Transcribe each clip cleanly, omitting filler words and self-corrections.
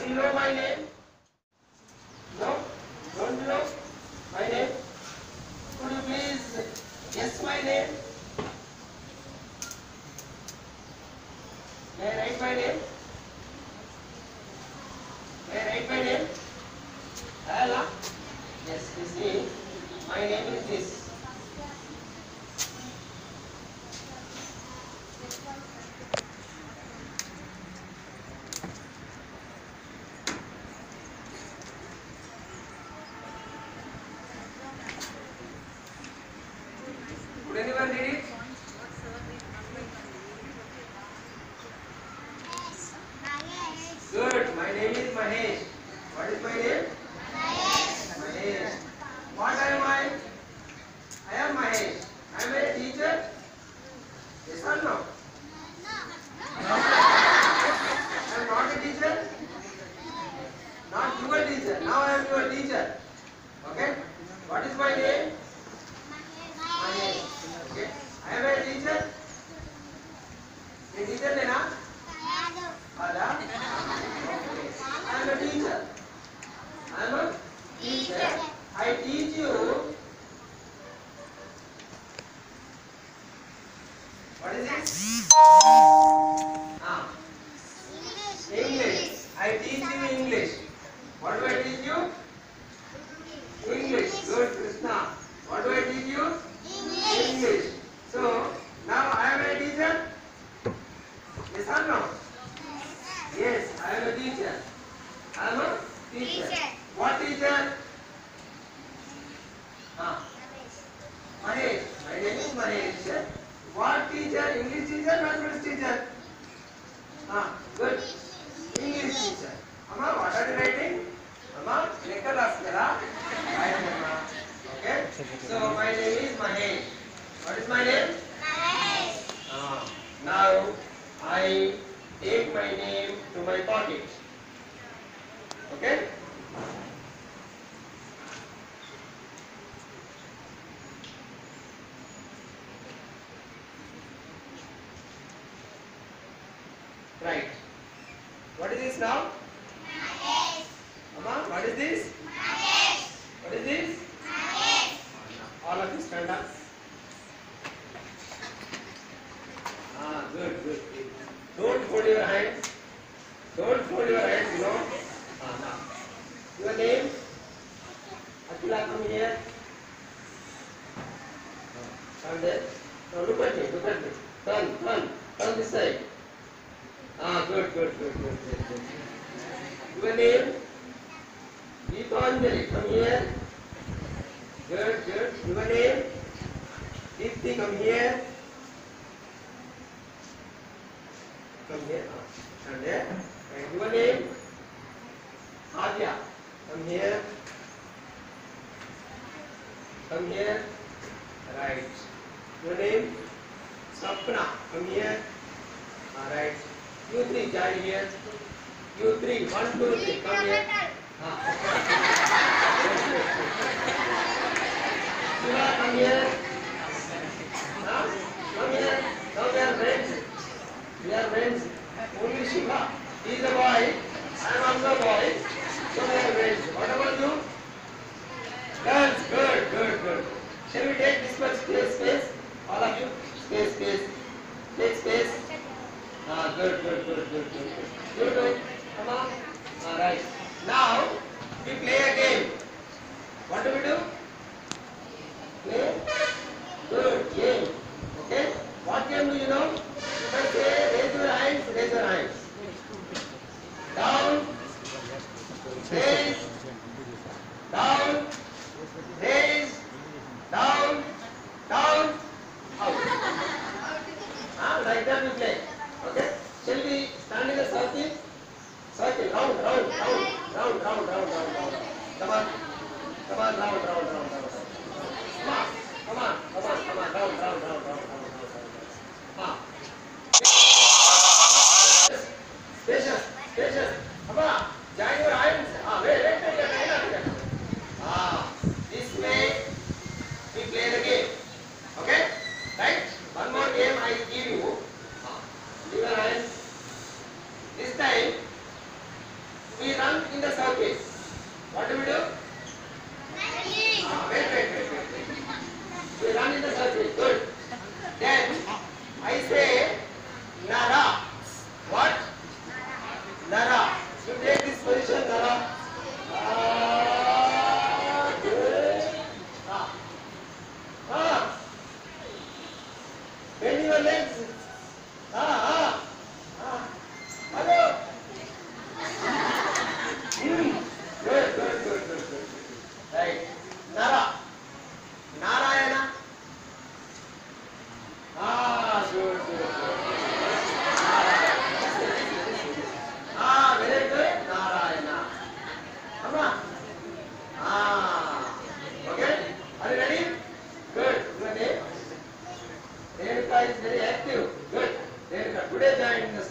Do you know my name? No? Don't you know my name? Could you please guess my name? May I write my name? May I write my name? Ella? Yes, you see, my name is this. Could anyone read it? Good. My name is Mahesh. What is my name? Mahesh. What am I? I am Mahesh. I am a teacher. Yes or no? I am not a teacher. Not your teacher. Now I am your teacher. Okay. What is my name? Mahesh. Okay. I am a teacher. A teacher ne na? Ada? I am a teacher. I am a teacher. I teach you. What is it? English. I teach you English. What do I teach you? English. Good, Krishna. What do I teach you? English. So, now I am a teacher. Yes or no? Yes, I am a teacher. I am a teacher. What teacher? Mahesh. My name is Mahesh. What teacher? English teacher, mathematics teacher? Good. English teacher. Amma, what are you writing? Amma, letter raskara. Okay. So my name is Mahesh. What is my name? Now I take my name to my pocket. Okay? Right. What is this now? Amma, what is this? What is this? All of you stand up. Good, good. Don't fold your hands. Don't fold your hands, you know. Now. Your name? Akila, come here. Stand there. Now look at me, look at me. Turn this side. Good, good, good, good, good, good. Your name? Geetanjali, come here. Good, good. Your name? Deepti, come here. Come here. Stand there. And your name? Adya. Come here. Come here. Right. Your name? Sapna. Come here. Alright. You three, join here. You three. 1, 2, 3. Come here. Shiva, come here. Come here. Now we are friends. We are friends. Only Shiva. He is a boy. I am also a boy. So we are friends. What about you? Girls. Good, good, good. Shall we take this much space? All of you. Space. Take space. Good, good, good, good, good. You do. Come on. Alright. Now we play a game. What do we do? Play? Good game. Okay? What game do you know? If I say raise your hands, raise your hands. Down, raise, down, raise, down, down, out. Like that we play. Okay? Shall we stand in a circle? Circle, round. Come on, round. Come on, round.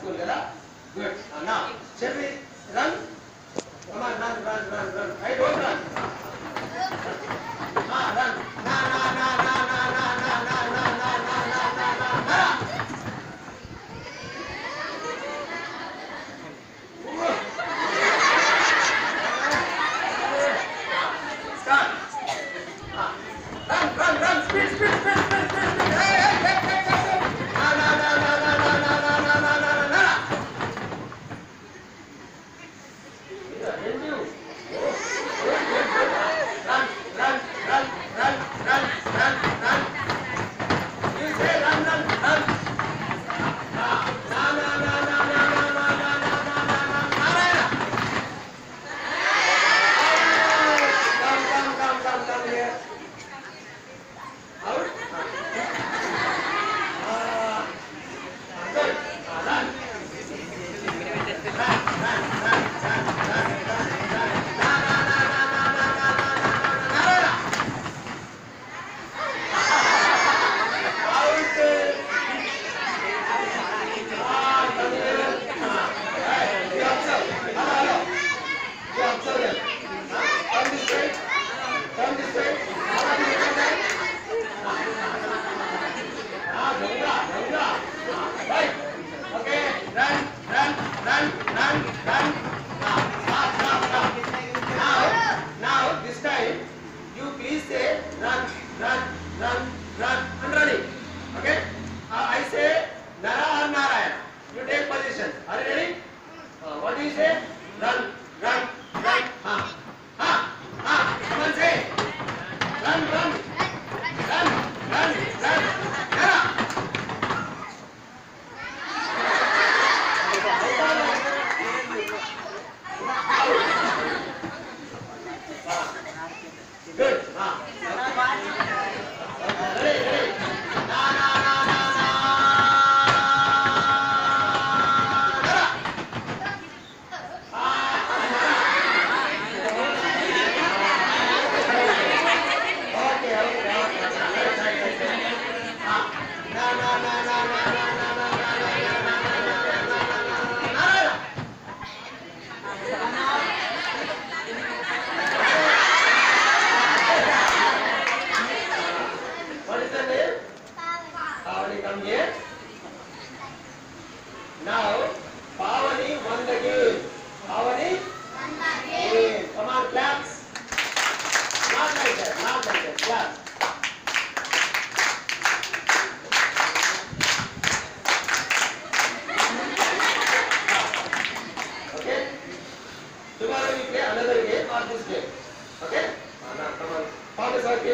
school kada. Good. Now, shall we run? Come on, run. I don't run. Run. Na. Start. Run. Speed. Hey. Na. Run. You say run. Come here. Out. Good. Run. Come this way. Right. Okay. Run. Stop. Now this time you please say run. I'm running. Okay. I say Nara or Narayana. You take position. Are you ready? What do you say? Run. Come on, say. Run. Nara. Good. Ready. Na. What is the name? Pavani, come here. Now, Pavani won the game. Come on, claps. Not like that. Claps. Okay? Tomorrow we play another game or this game. Okay? Now, come on. Form a circle.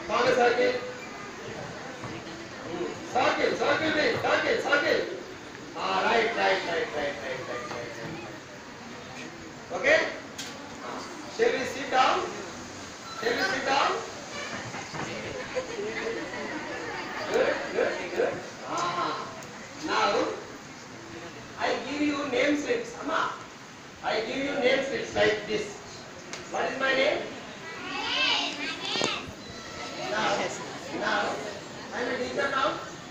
Circle. Right. Okay? Shall we sit down? Good. Now, I give you name slips. Amma, I give you name slips like this. What is my name? Now, I'm a teacher now.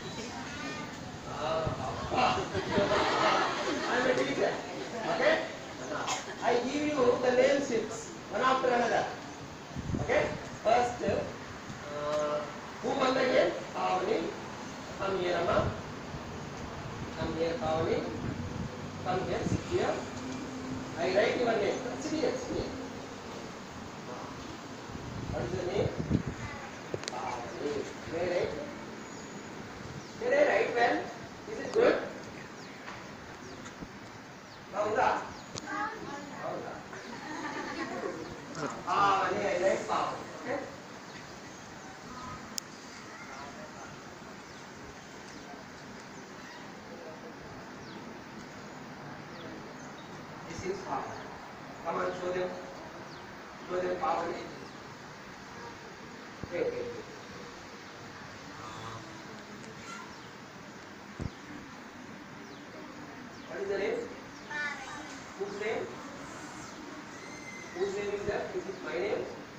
I'm a teacher. Okay? Now, I give you the name slips one after another. Okay? First, who won the game? Pavani. Come here, Amma. Come here, Pavani. Come here, sit here. I write your name. Sit here. What is your name? Pavani. May I write well? Is it good? Paula. Pavani, I write Pavani. Okay? This is Pavani. Come on, show them Pavani. Wait. What is the name? Whose name? Whose name is that? Is it my name?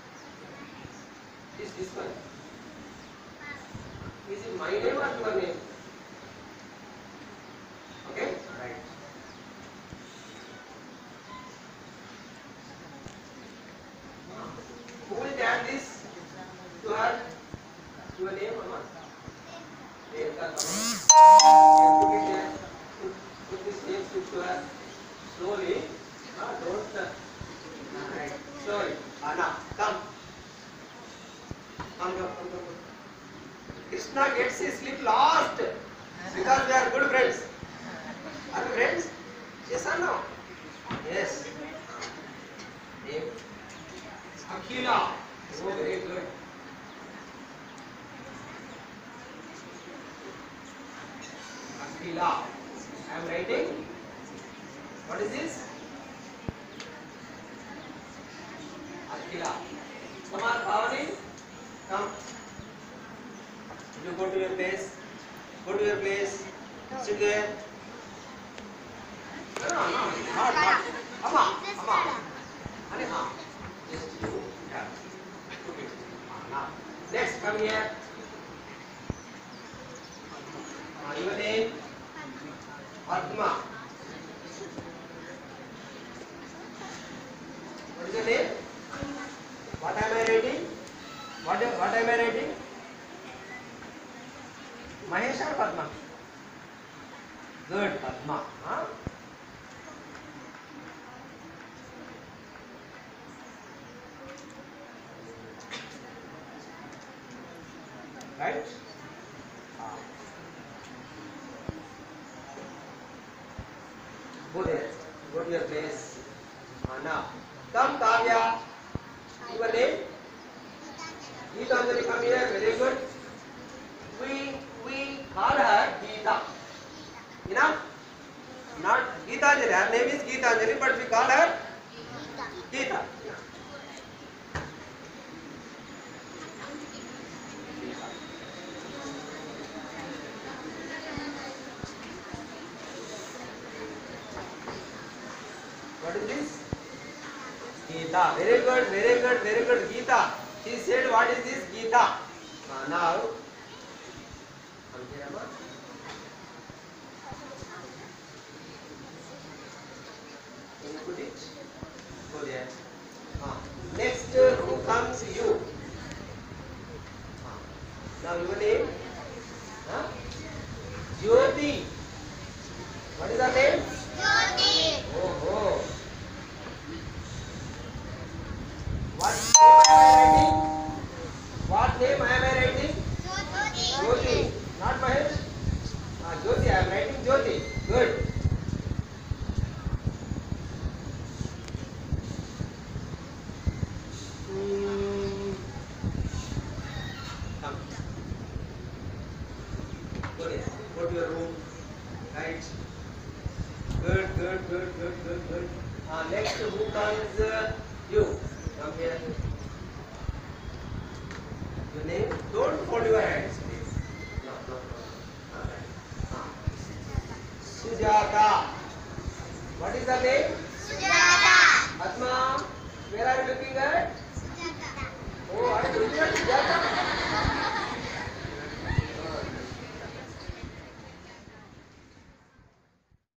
Is this one? Is it my name or your name? Okay? Right. to her slowly. Don't. Right. Slowly. Now, come. Come. Krishna gets his slip last because they are good friends. Are you friends? Yes or no? Yes. Name? Akhila. Oh, very good. Akhila. I am writing. What is this? Akhila. Come on, Bhavani. Come. You go to your place. Go to your place. Sit there. No. Not. Amma. Anha. Just you. Yeah. Okay. Now. Next, come here. Your name? Padma. What is your name? What am I writing? What am I writing? Mahesh or Padma? Good, Padma. Huh? Right? Go there. Go to your place. Now, come Kavya. Your name? Geetanjali, come here. Very good. We call her Geeta. Enough? Not Geetanjali. Her name is Geetanjali, but we call her Geeta. What is this? Geeta. Very good. Geeta. She said, what is this? Geeta. Now, come here, Amma. Can you put it? Go there. Next, who comes? You. Now, your name? Jyoti. What is her name? Jyoti. Oh. What name I am writing? Jyoti. Not Mahesh? Jyoti, I am writing Jyoti. Good. Come. Go there. Go to your room. Right. Good. Next, who comes? You. Come here. Your name? Don't fold your hands, please. No. Sujata. What is the name? Sujata. Atma, where are you looking at? Sujata. Oh, are you looking at Sujata?